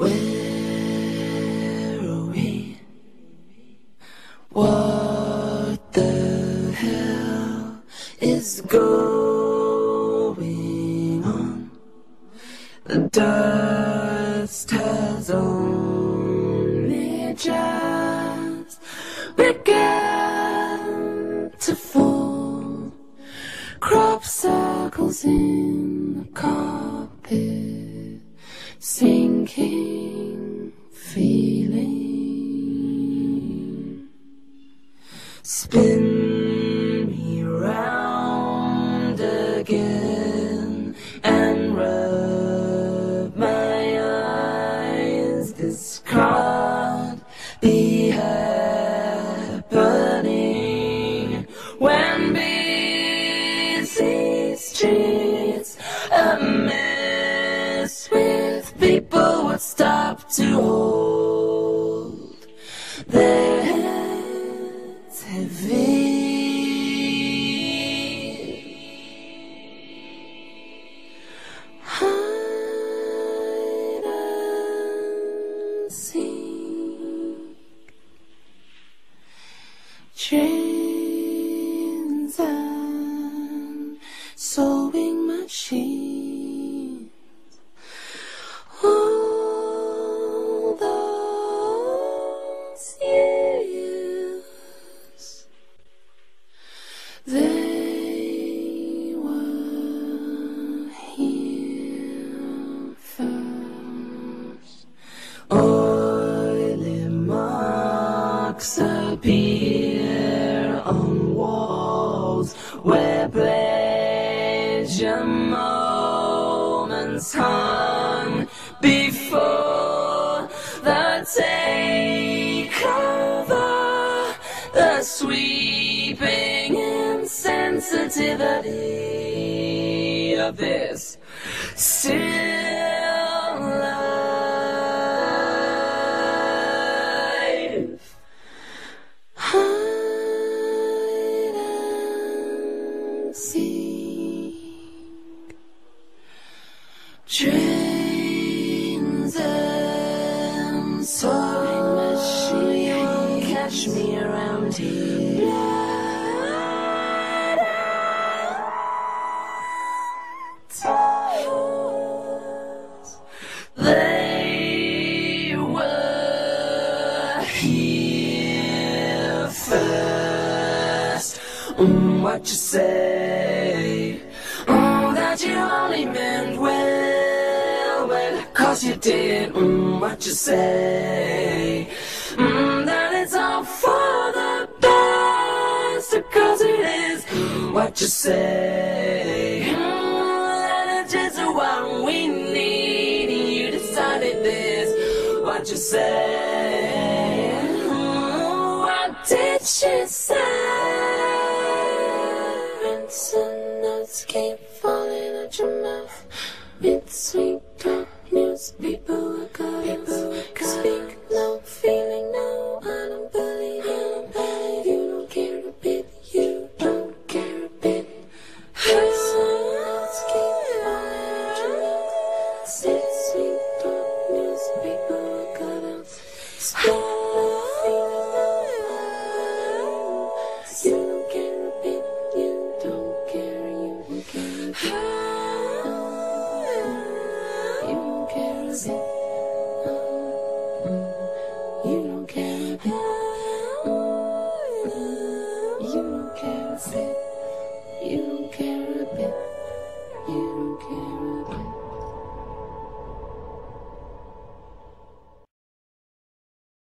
Where are we? What the hell is going on? The dust has only just begun to fall. Crop circles in the carpet, sinking feeling. Spin me round again and rub my eyes. This can't be happening when busy streets are mess with people would stop to hold their heads heavy. Hide and seek, trains and sewing machines. All those years, they were here first. Oily marks appear on walls where pleasure moments hung before the takeover, the sweeping insensitivity of this still life. Hide and seek, trains and sewing machine, catch me around here. Blood and tears, they were here first. What you say? Oh, that you only meant well, well, 'cause you did. What you say? That it's all for the best, 'cause it is. What you say? That it's just what we need. You decided this. What you say? What did she say? Rinse and notes keep falling out your mouth. Between talk news, people are gods. Speak no, feeling no. I don't believe you. You don't care a bit. You don't care a bit. Rinse and notes keep falling out your mouth. Between talk news, people are gods. Speak no, feeling no. You don't care a bit. You don't care. You don't care a bit. You don't care a bit. You don't care a bit. You don't care a bit. You don't care a bit. You don't care a bit.